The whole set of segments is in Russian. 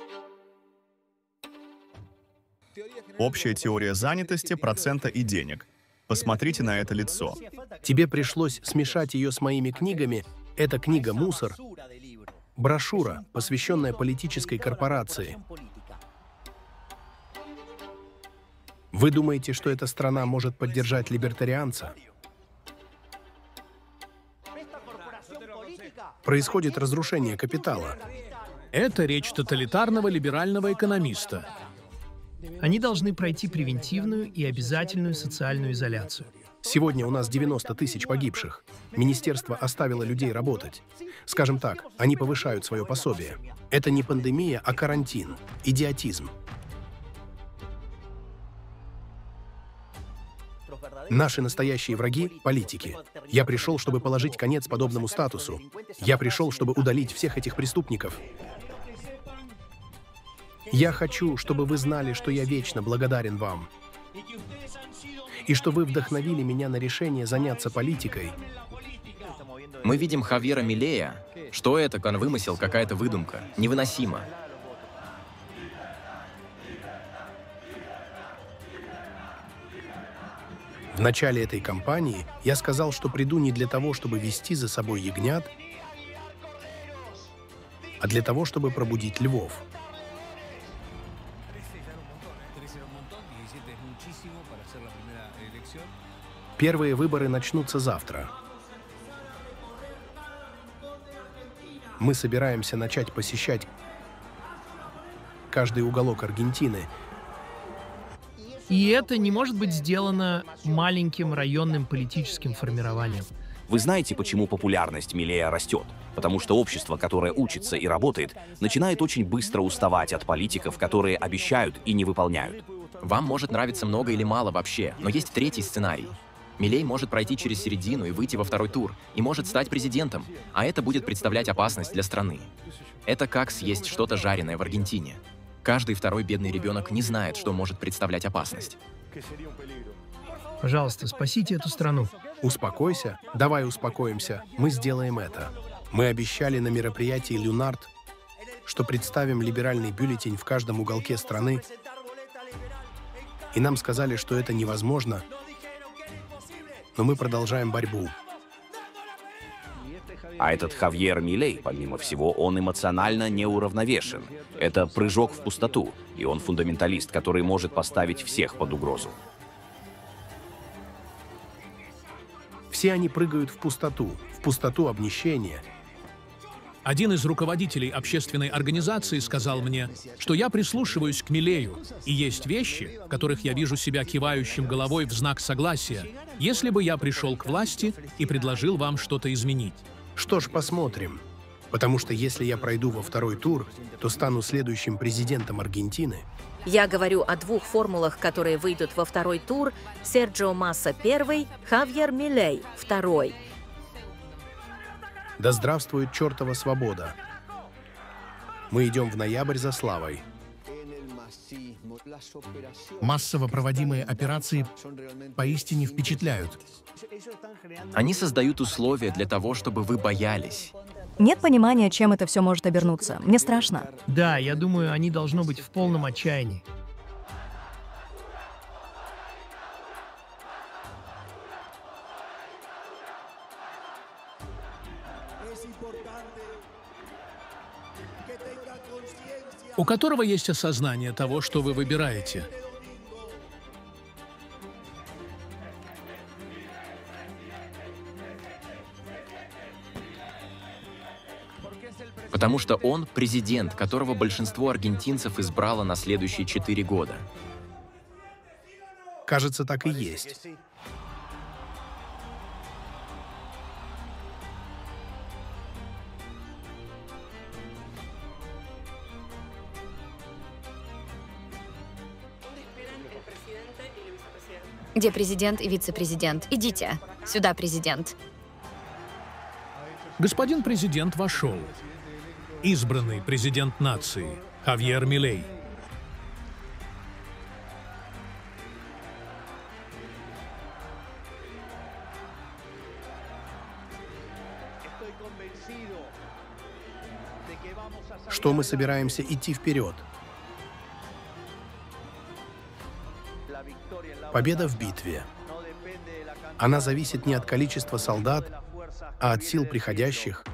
Общая теория занятости, процента и денег. Посмотрите на это лицо. Тебе пришлось смешать ее с моими книгами. Эта книга «Мусор». Брошюра, посвященная политической корпорации. Вы думаете, что эта страна может поддержать либертарианца? Происходит разрушение капитала. Это речь тоталитарного либерального экономиста. Они должны пройти превентивную и обязательную социальную изоляцию. Сегодня у нас 90 тысяч погибших. Министерство оставило людей работать. Скажем так, они повышают свое пособие. Это не пандемия, а карантин. Идиотизм. Наши настоящие враги — политики. Я пришел, чтобы положить конец подобному статусу. Я пришел, чтобы удалить всех этих преступников. Я хочу, чтобы вы знали, что я вечно благодарен вам. И что вы вдохновили меня на решение заняться политикой. Мы видим Хавьера Милея. Что это? Вымысел, какая-то выдумка. Невыносимо. В начале этой кампании я сказал, что приду не для того, чтобы вести за собой ягнят, а для того, чтобы пробудить львов. Первые выборы начнутся завтра. Мы собираемся начать посещать каждый уголок Аргентины. И это не может быть сделано маленьким районным политическим формированием. Вы знаете, почему популярность Милея растет? Потому что общество, которое учится и работает, начинает очень быстро уставать от политиков, которые обещают и не выполняют. Вам может нравиться много или мало вообще, но есть третий сценарий. Милей может пройти через середину и выйти во второй тур, и может стать президентом, а это будет представлять опасность для страны. Это как съесть что-то жареное в Аргентине. Каждый второй бедный ребенок не знает, что может представлять опасность. Пожалуйста, спасите эту страну. Успокойся, давай успокоимся, мы сделаем это. Мы обещали на мероприятии «Люнард», что представим либеральный бюллетень в каждом уголке страны, и нам сказали, что это невозможно, но мы продолжаем борьбу. А этот Хавьер Милей, помимо всего, он эмоционально неуравновешен. Это прыжок в пустоту, и он фундаменталист, который может поставить всех под угрозу. Все они прыгают в пустоту обнищения. Один из руководителей общественной организации сказал мне, что я прислушиваюсь к Милею, и есть вещи, в которых я вижу себя кивающим головой в знак согласия, если бы я пришел к власти и предложил вам что-то изменить. Что ж, посмотрим. Потому что если я пройду во второй тур, то стану следующим президентом Аргентины. Я говорю о двух формулах, которые выйдут во второй тур. Серджио Масса первый, Хавьер Милей второй. Да здравствует чертова свобода. Мы идем в ноябрь за славой. Массово проводимые операции поистине впечатляют. Они создают условия для того, чтобы вы боялись. Нет понимания, чем это все может обернуться. Мне страшно. Да, я думаю, они должны быть в полном отчаянии. У которого есть осознание того, что вы выбираете. Потому что он президент, которого большинство аргентинцев избрало на следующие 4 года. Кажется, так и есть. Где президент и вице-президент? Идите. Сюда, президент. Господин президент вошел. Избранный президент нации Хавьер Милей. что мы собираемся идти вперед. Победа в битве. Она зависит не от количества солдат, а от сил приходящих.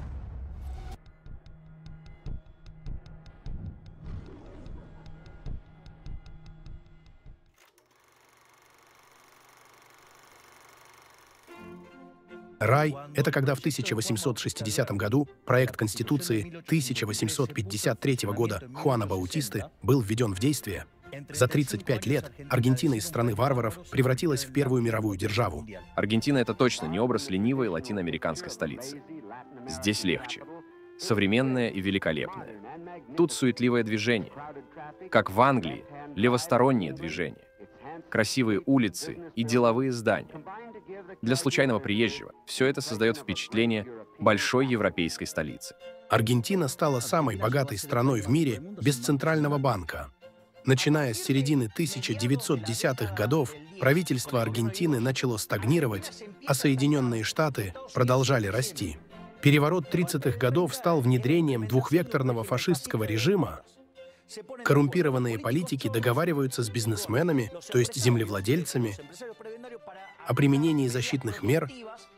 Рай — это когда в 1860 году проект Конституции 1853 года Хуана Баутисты был введен в действие. За 35 лет Аргентина из страны варваров превратилась в Первую мировую державу. Аргентина — это точно не образ ленивой латиноамериканской столицы. Здесь легче. Современное и великолепное. Тут суетливое движение. Как в Англии, левостороннее движение. Красивые улицы и деловые здания. Для случайного приезжего все это создает впечатление большой европейской столицы. Аргентина стала самой богатой страной в мире без центрального банка. Начиная с середины 1910-х годов, правительство Аргентины начало стагнировать, а Соединенные Штаты продолжали расти. Переворот 30-х годов стал внедрением двухвекторного фашистского режима. Коррумпированные политики договариваются с бизнесменами, то есть землевладельцами, о применении защитных мер,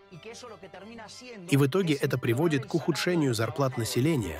и в итоге это приводит к ухудшению зарплат населения.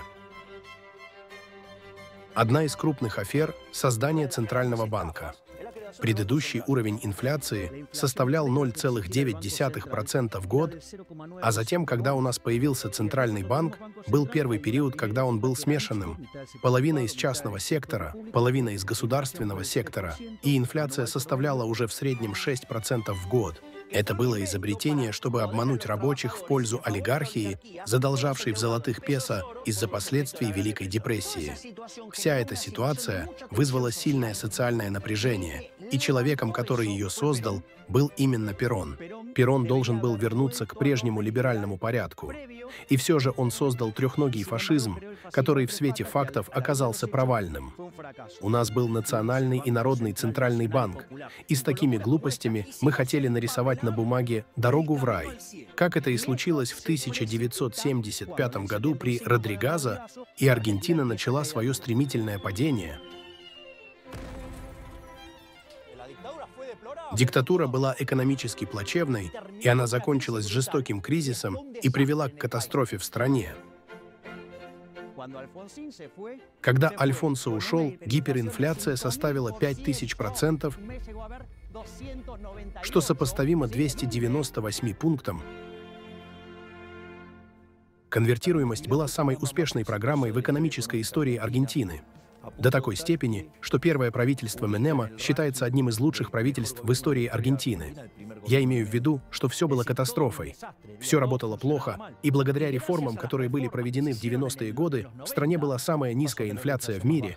Одна из крупных афер — создание Центрального банка. Предыдущий уровень инфляции составлял 0,9% в год, а затем, когда у нас появился Центральный банк, был первый период, когда он был смешанным. Половина из частного сектора, половина из государственного сектора, и инфляция составляла уже в среднем 6% в год. Это было изобретение, чтобы обмануть рабочих в пользу олигархии, задолжавшей в золотых песо из-за последствий Великой депрессии. Вся эта ситуация вызвала сильное социальное напряжение, и человеком, который ее создал, был именно Перон. Перон должен был вернуться к прежнему либеральному порядку. И все же он создал трехногий фашизм, который в свете фактов оказался провальным. У нас был национальный и народный центральный банк, и с такими глупостями мы хотели нарисовать на бумаге дорогу в рай, как это и случилось в 1975 году при Родригазо, и Аргентина начала свое стремительное падение. Диктатура была экономически плачевной, и она закончилась жестоким кризисом и привела к катастрофе в стране. Когда Альфонсо ушел, гиперинфляция составила 5000%, что сопоставимо 298 пунктам. Конвертируемость была самой успешной программой в экономической истории Аргентины. До такой степени, что первое правительство Менема считается одним из лучших правительств в истории Аргентины. Я имею в виду, что все было катастрофой. Все работало плохо, и благодаря реформам, которые были проведены в 90-е годы, в стране была самая низкая инфляция в мире.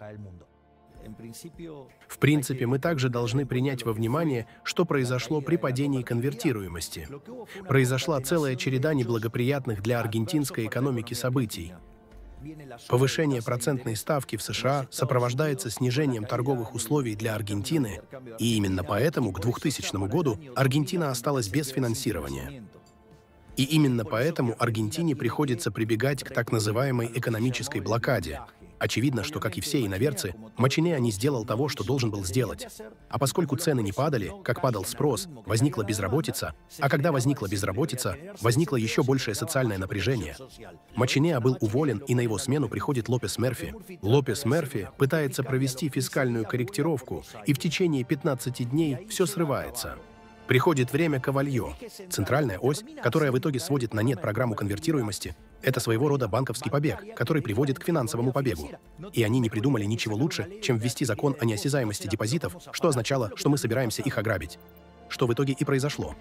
В принципе, мы также должны принять во внимание, что произошло при падении конвертируемости. Произошла целая череда неблагоприятных для аргентинской экономики событий. Повышение процентной ставки в США сопровождается снижением торговых условий для Аргентины, и именно поэтому к 2000 году Аргентина осталась без финансирования. И именно поэтому Аргентине приходится прибегать к так называемой экономической блокаде. Очевидно, что, как и все иноверцы, Мачинеа не сделал того, что должен был сделать. А поскольку цены не падали, как падал спрос, возникла безработица, а когда возникла безработица, возникло еще большее социальное напряжение. Мачинеа был уволен, и на его смену приходит Лопес Мерфи. Лопес Мерфи пытается провести фискальную корректировку, и в течение 15 дней все срывается. Приходит время Кавальо. Центральная ось, которая в итоге сводит на нет программу конвертируемости, это своего рода банковский побег, который приводит к финансовому побегу. И они не придумали ничего лучше, чем ввести закон о неосязаемости депозитов, что означало, что мы собираемся их ограбить. Что в итоге и произошло.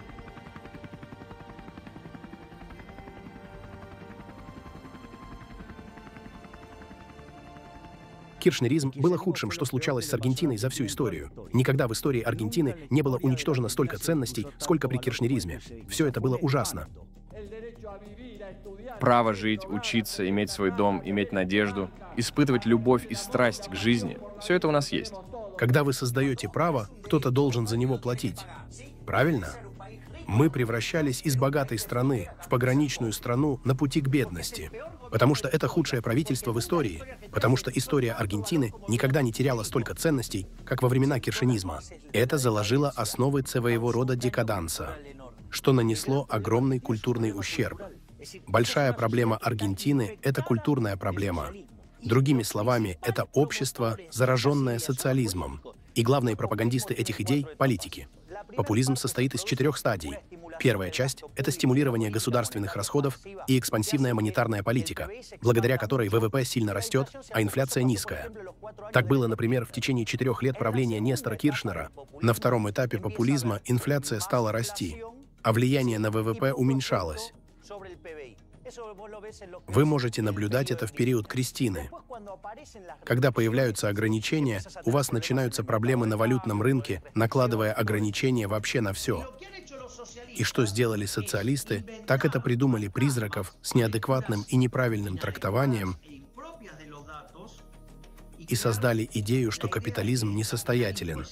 Киршнеризм было худшим, что случалось с Аргентиной за всю историю. Никогда в истории Аргентины не было уничтожено столько ценностей, сколько при киршнеризме. Все это было ужасно. Право жить, учиться, иметь свой дом, иметь надежду, испытывать любовь и страсть к жизни — все это у нас есть. Когда вы создаете право, кто-то должен за него платить. Правильно? Мы превращались из богатой страны в пограничную страну на пути к бедности. Потому что это худшее правительство в истории. Потому что история Аргентины никогда не теряла столько ценностей, как во времена киршенизма. Это заложило основы своего рода декаданса, что нанесло огромный культурный ущерб. Большая проблема Аргентины — это культурная проблема. Другими словами, это общество, зараженное социализмом. И главные пропагандисты этих идей — политики. Популизм состоит из 4 стадий. Первая часть — это стимулирование государственных расходов и экспансивная монетарная политика, благодаря которой ВВП сильно растет, а инфляция низкая. Так было, например, в течение 4 лет правления Нестора Киршнера. На втором этапе популизма инфляция стала расти, а влияние на ВВП уменьшалось. Вы можете наблюдать это в период Кристины. Когда появляются ограничения, у вас начинаются проблемы на валютном рынке, накладывая ограничения вообще на все. И что сделали социалисты, так это придумали призраков с неадекватным и неправильным трактованием и создали идею, что капитализм несостоятелен.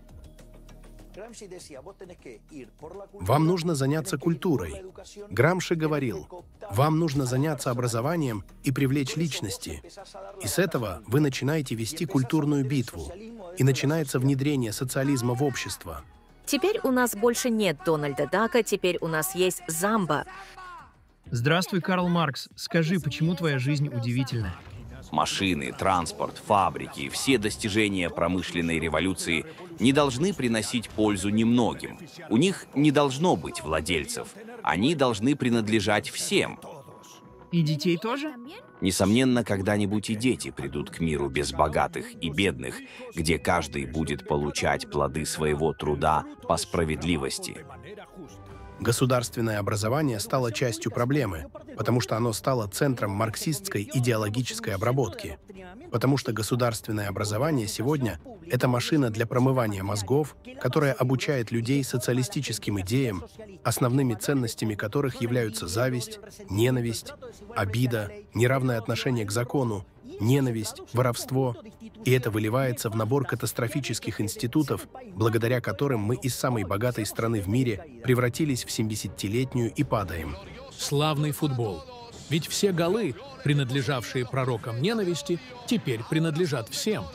Вам нужно заняться культурой. Грамши говорил, вам нужно заняться образованием и привлечь личности. И с этого вы начинаете вести культурную битву. И начинается внедрение социализма в общество. Теперь у нас больше нет Дональда Дака, теперь у нас есть Замба. Здравствуй, Карл Маркс. Скажи, почему твоя жизнь удивительная? Машины, транспорт, фабрики, все достижения промышленной революции не должны приносить пользу немногим. У них не должно быть владельцев. Они должны принадлежать всем. И детей тоже? Несомненно, когда-нибудь и дети придут к миру без богатых и бедных, где каждый будет получать плоды своего труда по справедливости. Государственное образование стало частью проблемы, потому что оно стало центром марксистской идеологической обработки. Потому что государственное образование сегодня — это машина для промывания мозгов, которая обучает людей социалистическим идеям, основными ценностями которых являются зависть, ненависть, обида, неравное отношение к закону, ненависть, воровство. И это выливается в набор катастрофических институтов, благодаря которым мы из самой богатой страны в мире превратились в 70-летнюю и падаем. Славный футбол. Ведь все голы, принадлежавшие пророкам ненависти, теперь принадлежат всем.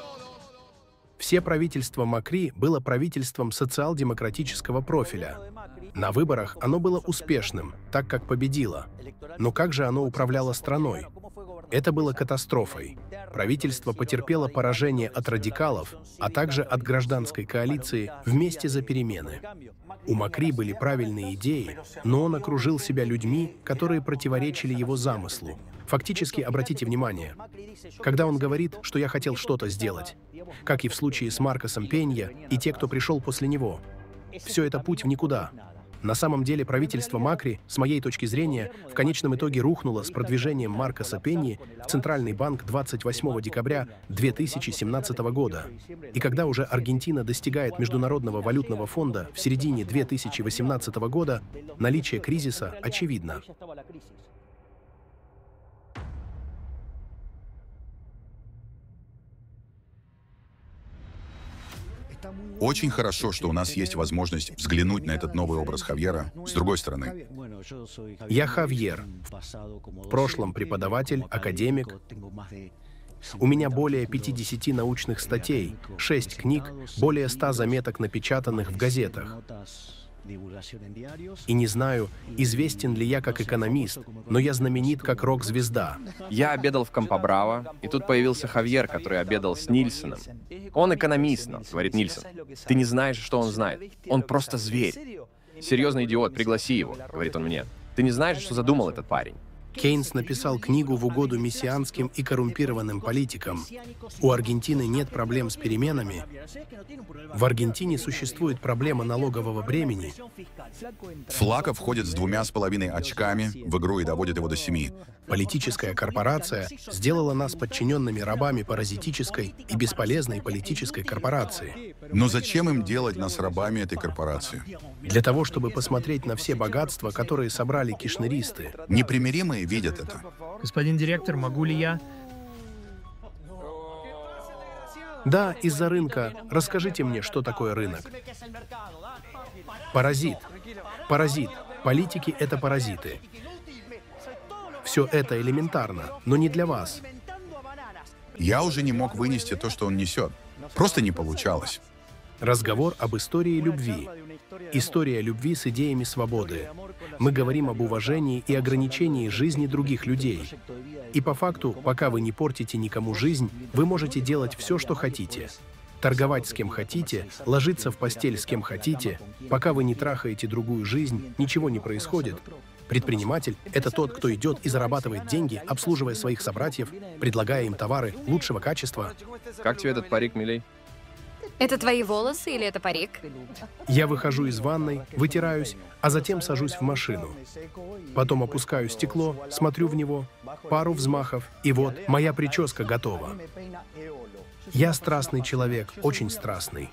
Все правительство Макри было правительством социал-демократического профиля. На выборах оно было успешным, так как победило. Но как же оно управляло страной? Это было катастрофой. Правительство потерпело поражение от радикалов, а также от гражданской коалиции «Вместе за перемены». У Макри были правильные идеи, но он окружил себя людьми, которые противоречили его замыслу. Фактически, обратите внимание, когда он говорит, что я хотел что-то сделать, как и в случае с Маркосом Пенья и те, кто пришел после него, все это путь в никуда. На самом деле правительство Макри, с моей точки зрения, в конечном итоге рухнуло с продвижением Маркоса Пеньи в Центральный банк 28 декабря 2017 года. И когда уже Аргентина достигает Международного валютного фонда в середине 2018 года, наличие кризиса очевидно. Очень хорошо, что у нас есть возможность взглянуть на этот новый образ Хавьера с другой стороны. Я Хавьер. В прошлом преподаватель, академик. У меня более 50 научных статей, 6 книг, более 100 заметок, напечатанных в газетах. И не знаю, известен ли я как экономист, но я знаменит как рок-звезда. Я обедал в Кампо-Браво, и тут появился Хавьер, который обедал с Нильсоном. Он экономист, нам, говорит Нильсон. Ты не знаешь, что он знает. Он просто зверь. Серьезный идиот, пригласи его, говорит он мне. Ты не знаешь, что задумал этот парень. Кейнс написал книгу в угоду мессианским и коррумпированным политикам. У Аргентины нет проблем с переменами. В Аргентине существует проблема налогового бремени. Флаков ходит с 2,5 очками в игру и доводит его до 7. Политическая корпорация сделала нас подчиненными рабами паразитической и бесполезной политической корпорации. Но зачем им делать нас рабами этой корпорации? Для того, чтобы посмотреть на все богатства, которые собрали кишнеристы. Непримиримые видят это. Господин директор, могу ли я? Да, из-за рынка. Расскажите мне, что такое рынок. Паразит. Паразит. Политики — это паразиты. Все это элементарно, но не для вас. Я уже не мог вынести то, что он несет. Просто не получалось. Разговор об истории любви. История любви с идеями свободы. Мы говорим об уважении и ограничении жизни других людей. И по факту, пока вы не портите никому жизнь, вы можете делать все, что хотите. Торговать с кем хотите, ложиться в постель с кем хотите. Пока вы не трахаете другую жизнь, ничего не происходит. Предприниматель — это тот, кто идет и зарабатывает деньги, обслуживая своих собратьев, предлагая им товары лучшего качества. Как тебе этот парик, Милей? Это твои волосы или это парик? Я выхожу из ванной, вытираюсь, а затем сажусь в машину. Потом опускаю стекло, смотрю в него, пару взмахов, и вот моя прическа готова. Я страстный человек, очень страстный.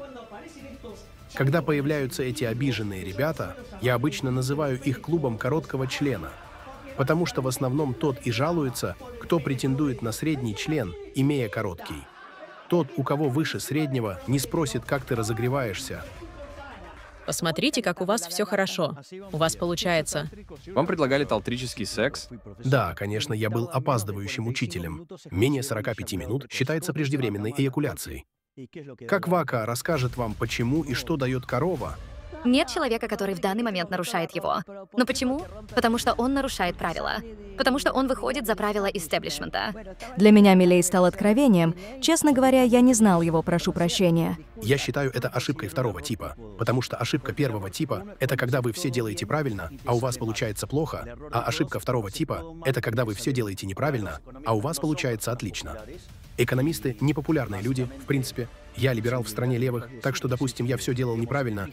Когда появляются эти обиженные ребята, я обычно называю их клубом короткого члена, потому что в основном тот и жалуется, кто претендует на средний член, имея короткий. Тот, у кого выше среднего, не спросит, как ты разогреваешься. Посмотрите, как у вас все хорошо. У вас получается. Вам предлагали тантрический секс? Да, конечно, я был опаздывающим учителем. Менее 45 минут считается преждевременной эякуляцией. Как Вака расскажет вам, почему и что дает корова? Нет человека, который в данный момент нарушает его. Но почему? Потому что он нарушает правила. Потому что он выходит за правила истеблишмента. Для меня Милей стал откровением. Честно говоря, я не знал его, прошу прощения. Я считаю это ошибкой второго типа, потому что ошибка первого типа — это когда вы все делаете правильно, а у вас получается плохо, а ошибка второго типа — это когда вы все делаете неправильно, а у вас получается отлично. Экономисты — непопулярные люди, в принципе. Я либерал в стране левых, так что, допустим, я все делал неправильно.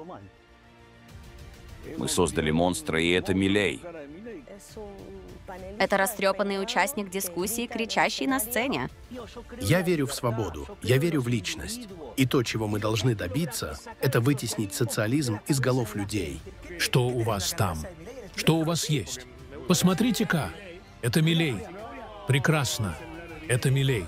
Мы создали монстра, и это Милей. Это растрепанный участник дискуссии, кричащий на сцене. Я верю в свободу, я верю в личность. И то, чего мы должны добиться, это вытеснить социализм из голов людей. Что у вас там? Что у вас есть? Посмотрите-ка. Это Милей. Прекрасно. Это Милей.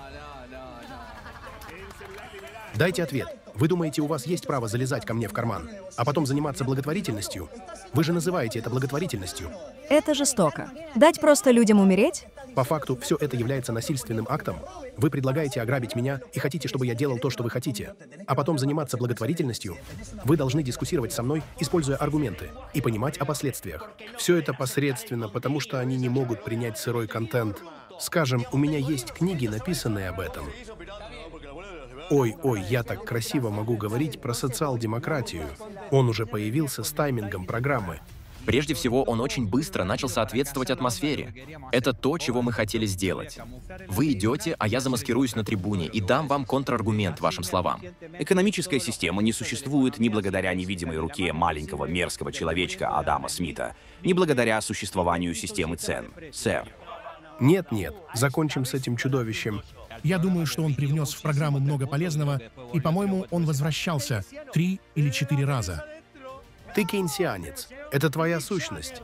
Дайте ответ. Вы думаете, у вас есть право залезать ко мне в карман, а потом заниматься благотворительностью? Вы же называете это благотворительностью. Это жестоко. Дать просто людям умереть? По факту, все это является насильственным актом. Вы предлагаете ограбить меня и хотите, чтобы я делал то, что вы хотите, а потом заниматься благотворительностью? Вы должны дискуссировать со мной, используя аргументы, и понимать о последствиях. Все это посредственно, потому что они не могут принять сырой контент. Скажем, у меня есть книги, написанные об этом. Ой, я так красиво могу говорить про социал-демократию. Он уже появился с таймингом программы. Прежде всего, он очень быстро начал соответствовать атмосфере. Это то, чего мы хотели сделать. Вы идете, а я замаскируюсь на трибуне и дам вам контраргумент вашим словам. Экономическая система не существует ни благодаря невидимой руке маленького мерзкого человечка Адама Смита, ни благодаря существованию системы цен, сэр. Нет, закончим с этим чудовищем. Я думаю, что он привнес в программу много полезного, и, по-моему, он возвращался 3 или 4 раза. Ты кейнсианец. Это твоя сущность.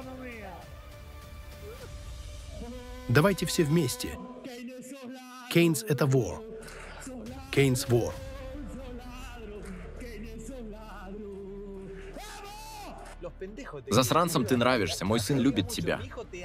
Давайте все вместе. Кейнс — это вор. Кейнс — вор. Засранцам ты нравишься, мой сын любит тебя.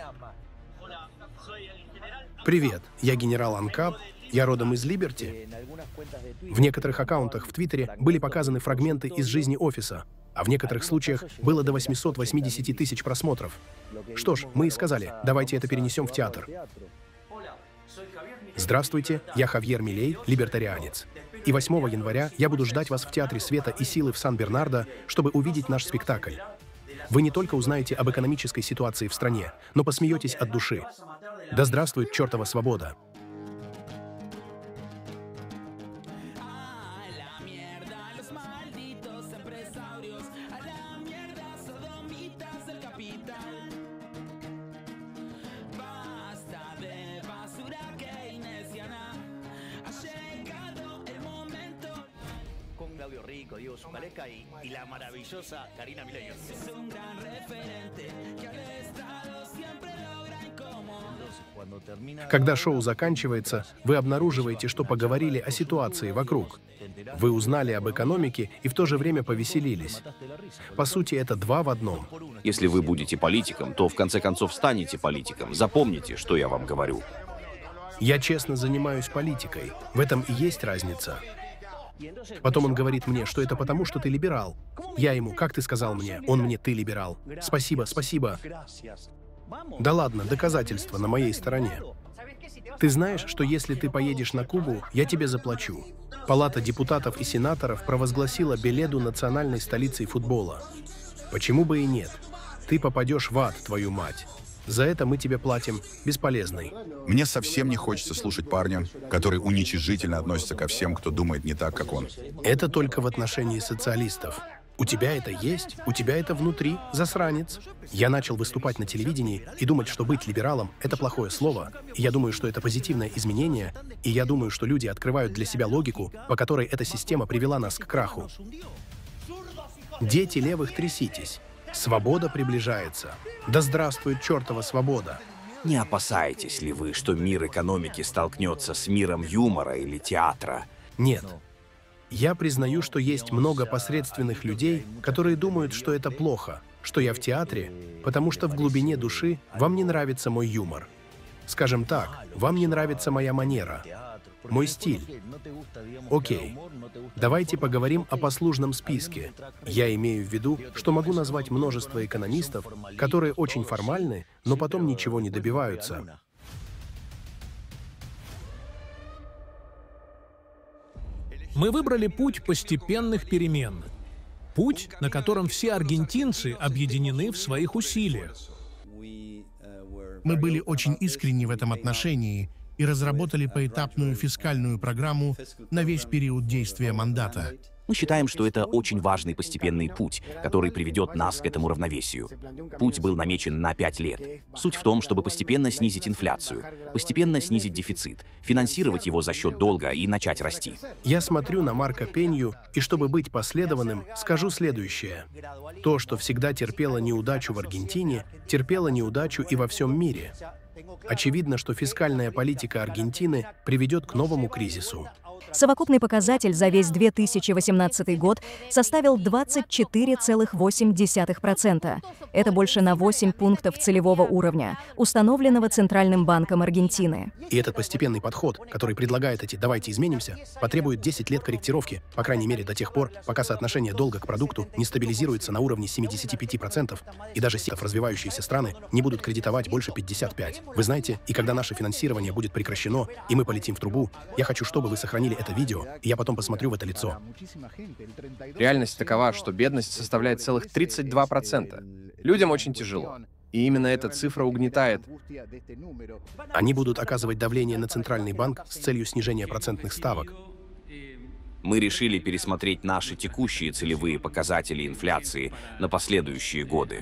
Привет, я генерал Анкап, я родом из Либерти. В некоторых аккаунтах в Твиттере были показаны фрагменты из жизни офиса, а в некоторых случаях было до 880 тысяч просмотров. Что ж, мы и сказали, давайте это перенесем в театр. Здравствуйте, я Хавьер Милей, либертарианец. И 8 января я буду ждать вас в Театре Света и Силы в Сан-Бернардо, чтобы увидеть наш спектакль. Вы не только узнаете об экономической ситуации в стране, но посмеетесь от души. Да здравствует чертова свобода! Claudio Rico, Diego Zucalesca y la maravillosa Karina Milei. Es un gran referente que al Estado siempre logra Когда шоу заканчивается, вы обнаруживаете, что поговорили о ситуации вокруг. Вы узнали об экономике и в то же время повеселились. По сути, это два в одном. Если вы будете политиком, то в конце концов станете политиком. Запомните, что я вам говорю. Я честно занимаюсь политикой. В этом и есть разница. Потом он говорит мне, что это потому, что ты либерал. Я ему: как ты сказал мне? Он мне: ты либерал. Спасибо, спасибо. Да ладно, доказательства на моей стороне. Ты знаешь, что если ты поедешь на Кубу, я тебе заплачу. Палата депутатов и сенаторов провозгласила Беледу национальной столицей футбола. Почему бы и нет? Ты попадешь в ад, твою мать. За это мы тебе платим. Бесполезный. Мне совсем не хочется слушать парня, который уничижительно относится ко всем, кто думает не так, как он. Это только в отношении социалистов. У тебя это есть, у тебя это внутри, засранец. Я начал выступать на телевидении и думать, что быть либералом — это плохое слово. И я думаю, что это позитивное изменение, и я думаю, что люди открывают для себя логику, по которой эта система привела нас к краху. Дети левых, тряситесь. Свобода приближается. Да здравствует чертова свобода. Не опасаетесь ли вы, что мир экономики столкнется с миром юмора или театра? Нет. Я признаю, что есть много посредственных людей, которые думают, что это плохо, что я в театре, потому что в глубине души вам не нравится мой юмор. Скажем так, вам не нравится моя манера, мой стиль. Окей. Давайте поговорим о послужном списке. Я имею в виду, что могу назвать множество экономистов, которые очень формальны, но потом ничего не добиваются. Мы выбрали путь постепенных перемен. Путь, на котором все аргентинцы объединены в своих усилиях. Мы были очень искренни в этом отношении и разработали поэтапную фискальную программу на весь период действия мандата. Мы считаем, что это очень важный постепенный путь, который приведет нас к этому равновесию. Путь был намечен на 5 лет. Суть в том, чтобы постепенно снизить инфляцию, постепенно снизить дефицит, финансировать его за счет долга и начать расти. Я смотрю на Марко Пенью, и чтобы быть последовательным, скажу следующее. То, что всегда терпело неудачу в Аргентине, терпело неудачу и во всем мире. Очевидно, что фискальная политика Аргентины приведет к новому кризису. Совокупный показатель за весь 2018 год составил 24,8%. Это больше на 8 пунктов целевого уровня, установленного Центральным банком Аргентины. И этот постепенный подход, который предлагает эти «давайте изменимся», потребует 10 лет корректировки, по крайней мере до тех пор, пока соотношение долга к продукту не стабилизируется на уровне 75%, и даже развивающиеся страны не будут кредитовать больше 55%. Вы знаете, и когда наше финансирование будет прекращено, и мы полетим в трубу, я хочу, чтобы вы сохранили это видео, и я потом посмотрю в это лицо. Реальность такова, что бедность составляет целых 32%. Людям очень тяжело. И именно эта цифра угнетает. Они будут оказывать давление на Центральный банк с целью снижения процентных ставок. Мы решили пересмотреть наши текущие целевые показатели инфляции на последующие годы.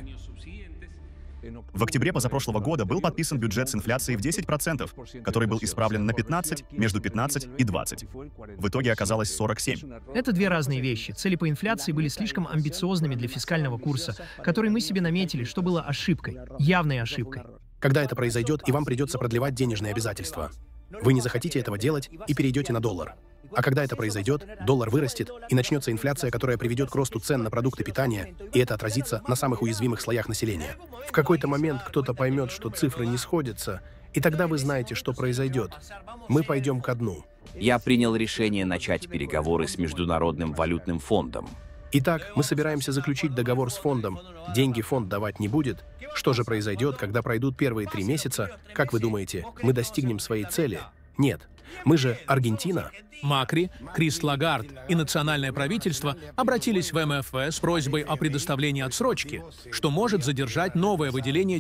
В октябре позапрошлого года был подписан бюджет с инфляцией в 10%, который был исправлен на 15, между 15 и 20. В итоге оказалось 47. Это две разные вещи. Цели по инфляции были слишком амбициозными для фискального курса, который мы себе наметили, что было ошибкой, явной ошибкой. Когда это произойдет, и вам придется продлевать денежные обязательства. Вы не захотите этого делать и перейдете на доллар. А когда это произойдет, доллар вырастет, и начнется инфляция, которая приведет к росту цен на продукты питания, и это отразится на самых уязвимых слоях населения. В какой-то момент кто-то поймет, что цифры не сходятся, и тогда вы знаете, что произойдет. Мы пойдем ко дну. Я принял решение начать переговоры с Международным валютным фондом. Итак, мы собираемся заключить договор с фондом. Деньги фонд давать не будет. Что же произойдет, когда пройдут первые 3 месяца? Как вы думаете, мы достигнем своей цели? Нет. Мы же Аргентина. Макри, Крис Лагард и национальное правительство обратились в МФФ с просьбой о предоставлении отсрочки, что может задержать новое выделение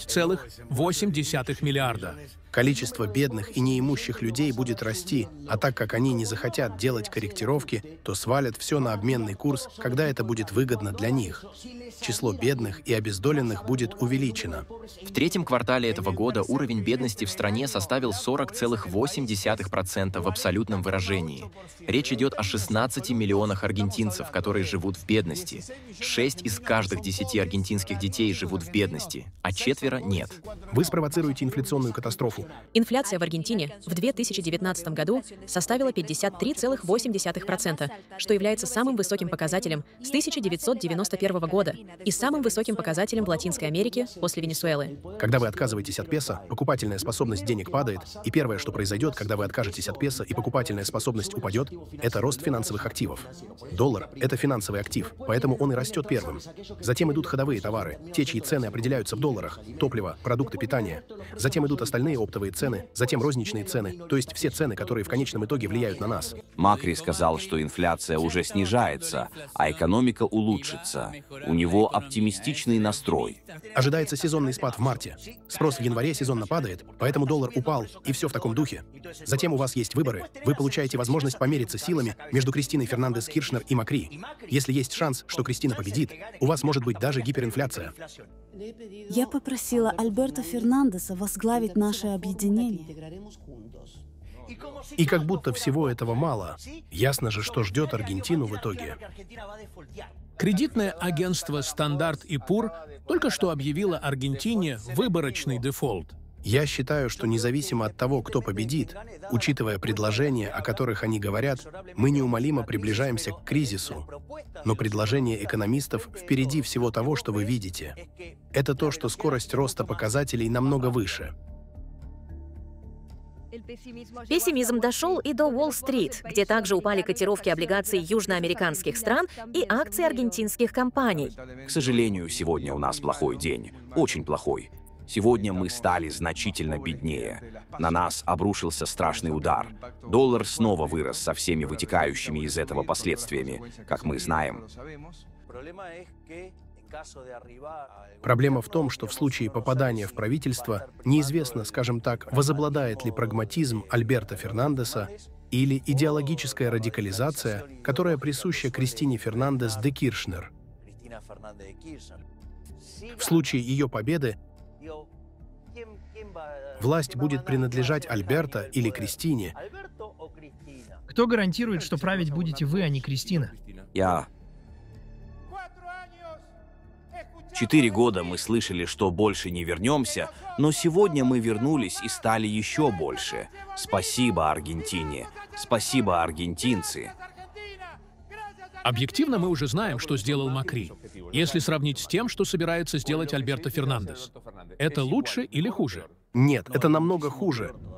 10,8 миллиарда. Количество бедных и неимущих людей будет расти, а так как они не захотят делать корректировки, то свалят все на обменный курс, когда это будет выгодно для них. Число бедных и обездоленных будет увеличено. В третьем квартале этого года уровень бедности в стране составил 40,8 0,7% в абсолютном выражении. Речь идет о 16 миллионах аргентинцев, которые живут в бедности. 6 из каждых 10 аргентинских детей живут в бедности, а 4 нет. Вы спровоцируете инфляционную катастрофу. Инфляция в Аргентине в 2019 году составила 53,8%, что является самым высоким показателем с 1991 года и самым высоким показателем в Латинской Америке после Венесуэлы. Когда вы отказываетесь от песо, покупательная способность денег падает, и первое, что произойдет, когда вы откажетесь от песо и покупательная способность упадет, это рост финансовых активов. Доллар — это финансовый актив, поэтому он и растет первым. Затем идут ходовые товары, те, чьи цены определяются в долларах, топливо, продукты питания. Затем идут остальные оптовые цены, затем розничные цены, то есть все цены, которые в конечном итоге влияют на нас. Макри сказал, что инфляция уже снижается, а экономика улучшится. У него оптимистичный настрой. Ожидается сезонный спад в марте. Спрос в январе сезонно падает, поэтому доллар упал, и все в таком духе. Затем у вас есть выборы. Вы получаете возможность помериться силами между Кристиной Фернандес-Киршнер и Макри. Если есть шанс, что Кристина победит, у вас может быть даже гиперинфляция. Я попросила Альберто Фернандеса возглавить наше объединение. И как будто всего этого мало, ясно же, что ждет Аргентину в итоге. Кредитное агентство «Стандарт и Пур» только что объявило Аргентине выборочный дефолт. Я считаю, что независимо от того, кто победит, учитывая предложения, о которых они говорят, мы неумолимо приближаемся к кризису. Но предложения экономистов впереди всего того, что вы видите. Это то, что скорость роста показателей намного выше. Пессимизм дошел и до Уолл-стрит, где также упали котировки облигаций южноамериканских стран и акций аргентинских компаний. К сожалению, сегодня у нас плохой день. Очень плохой. Сегодня мы стали значительно беднее. На нас обрушился страшный удар. Доллар снова вырос со всеми вытекающими из этого последствиями, как мы знаем. Проблема в том, что в случае попадания в правительство неизвестно, скажем так, возобладает ли прагматизм Альберто Фернандеса или идеологическая радикализация, которая присуща Кристине Фернандес де Киршнер. В случае ее победы власть будет принадлежать Альберто или Кристине. Кто гарантирует, что править будете вы, а не Кристина? 4 года мы слышали, что больше не вернемся, но сегодня мы вернулись и стали еще больше. Спасибо Аргентине. Спасибо, аргентинцы. Объективно мы уже знаем, что сделал Макри. Если сравнить с тем, что собирается сделать Альберто Фернандес. Это лучше или хуже? Нет, это намного хуже.